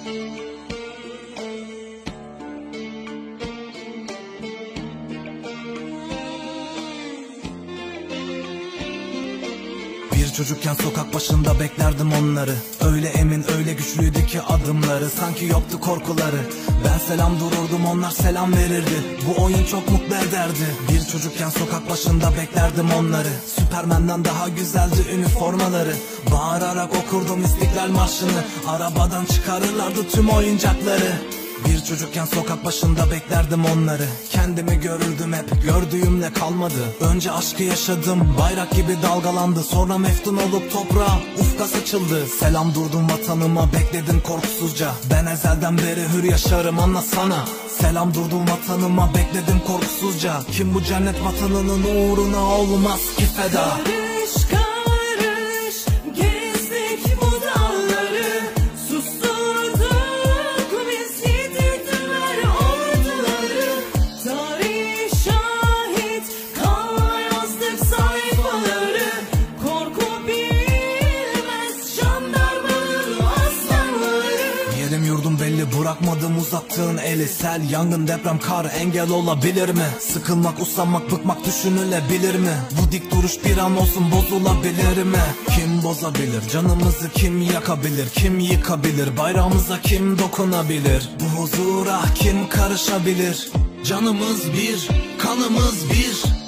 Bir çocukken sokak başında beklerdim onları. Öyle emin, öyle güçlüydü ki adımları. Sanki yoktu korkuları. Ben selam dururdum, onlar selam verirdi. Bu oyun çok mutlu ederdi. Bir çocukken sokak başında beklerdim onları. Süpermen'den daha güzeldi üniformaları. Bağırarak okurdum İstiklal Marşı'nı. Arabadan çıkarırlardı tüm oyuncakları. Bir çocukken sokak başında beklerdim onları. Kendimi görürdüm hep, gördüğümle kalmadı. Önce aşkı yaşadım, bayrak gibi dalgalandı. Sonra meftun olup toprağa ufka saçıldı. Selam durdum vatanıma, bekledim korkusuzca. Ben ezelden beri hür yaşarım, anlasana. Selam durdum vatanıma, bekledim korkusuzca. Kim bu cennet vatanının uğruna olmaz ki feda. Karış karış gezdik bu dağları, susturduk biz yitirdiler orduları. Tarih şahit, kanla yazdık sayfaları. Korku bilmez jandarmanın aslanları. Yerim yurdum belli, bırakmadım uzattığın eli. Sel, yangın, deprem, kar engel olabilir mi? Sıkılmak, usanmak, bıkmak düşünülebilir mi? Bu dik duruş bir an olsun bozulabilir mi? Kim bozabilir? Canımızı kim yakabilir? Kim yıkabilir? Bayrağımıza kim dokunabilir? Bu huzura kim karışabilir? Canımız bir, kanımız bir.